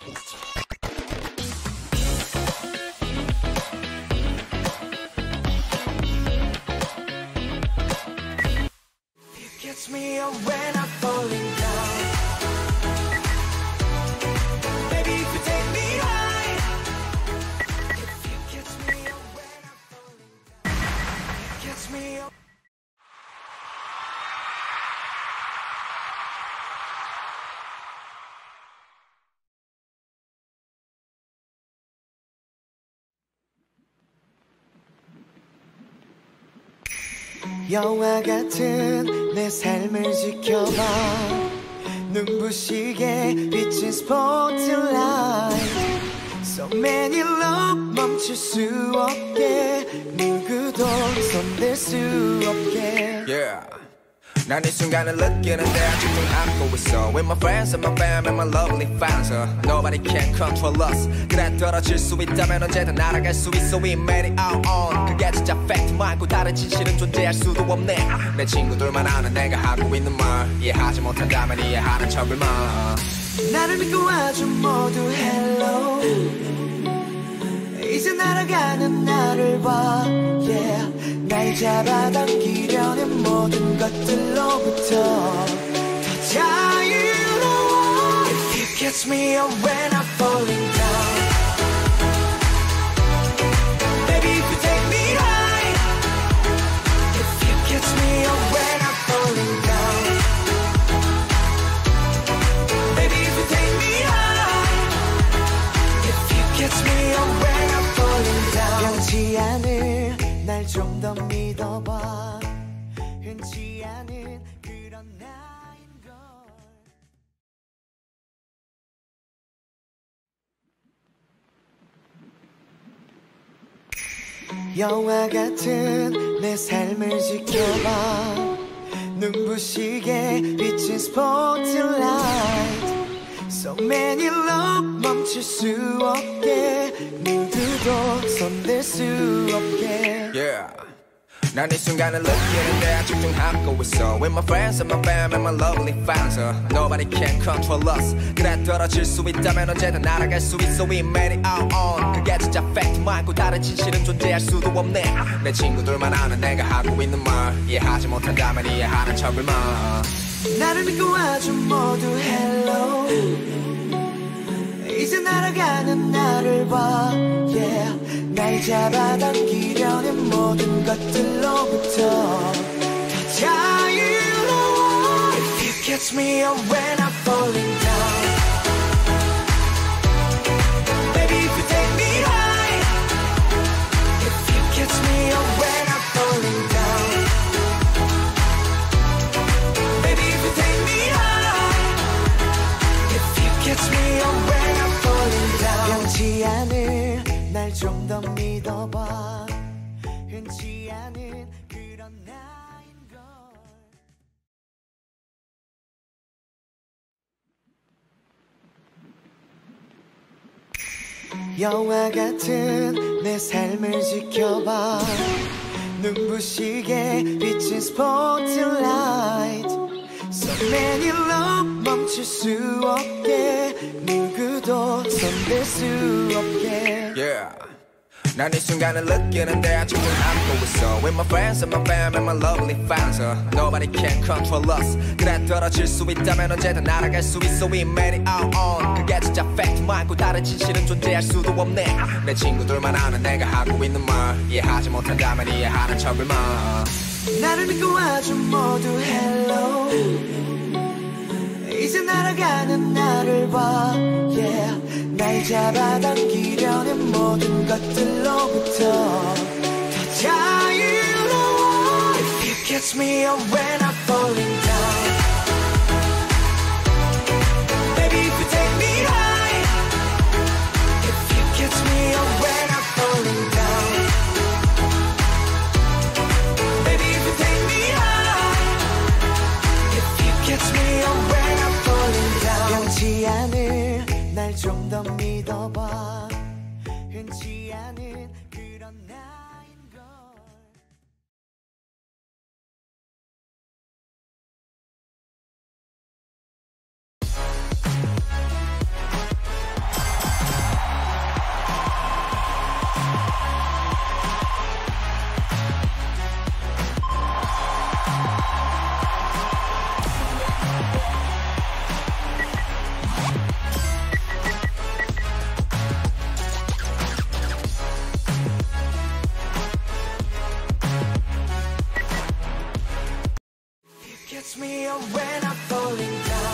Gets me up when I'm falling down. Baby, if you take me high. If you gets me up when I'm falling down. Gets me up. 영화 같은 내 삶을 지켜봐. 눈부시게 비친 스포트라이트. So many love 멈출 수 없게. 누구도 손댈 수 없게. Yeah. 난 이 순간을 느끼는데 아직도 안고 있어. With my friends and my fam and my lovely fans. Nobody can control us. 그래 떨어질 수 있다면 언제든 날아갈 수 있어. We made it out on. 그게 진짜 팩트 말고 다른 진실은 존재할 수도 없네. 내 친구들만 아는 내가 하고 있는 말. 이해하지 못한다면 이해하는 척을 마. 나를 믿고 와줘 모두 hello. 이제 날아가는 나를 봐. Yeah. 날 잡아당기려는 모든 것들로부터 더 자유로워. If you catch me up when I'm falling down. Baby, if you take me high. If you catch me up when I'm falling down. Baby, if you take me high. If you catch me up when I'm falling down. 변치 않을 날 좀 더 믿어봐. 흔치 않은 그런 나인걸. 영화 같은 내 삶을 지켜봐. 눈부시게 비친 스포트라이트. So many love 멈출 수 없게. 누구도 손댈 수 없게. Yeah. 난 이 순간을 느끼는데 아직도 안고 있어. With my friends and my fam and my lovely fans. Nobody can control us. 그래 떨어질 수 있다면 언제든 날아갈 수 있어. We made it out on. 그게 진짜 팩트 말고 다른 진실은 존재할 수도 없네. 내 친구들만 아는 내가 하고 있는 말. 이해하지 못한다면 이해하는 척을 마. 나를 믿고 와줘 모두 hello. 이제 날아가는 나를 봐. Yeah. 날 잡아당기려는 모든 것들로부터 더 자유로워. If you catch me up when I'm falling down. Baby, if you take me high. If you catch me up when I'm falling down. Baby, if you take me high. If you catch me up when I'm falling down. 변치 않을 날 좀 더 믿어봐. 흔치 않은 그런 나인걸. 영화 같은 내 삶을 지켜봐. 눈부시게 비친 스포트라이트. So many love 멈출 수 없게. 누구도 손댈 수 없게. Yeah. 난 이 순간을 느끼는데 아직도 안고 있어. With my friends and my fam and my lovely fans. Nobody can control us. 그래 떨어질 수 있다면 언제든 날아갈 수 있어. We made it out on. 그게 진짜 팩트 말고 다른 진실은 존재할 수도 없네. 내 친구들만 아는 내가 하고 있는 말. 이해하지 못한다면 이해하는 척을 마. 나를 믿고 와줘 모두 hello. 이제 날아가는 나를 봐. Yeah. 날 잡아당기려는 모든 것들로부터 더 자유로워. If you catch me up when I'm falling down. Baby, if you take me high. If you catch me up when I'm falling down. Baby, if you take me high. If you catch me up when I'm falling down. 변치 않을 날 좀 더 믿어봐. 흔치 않은 그런 나인걸. when I'm falling down.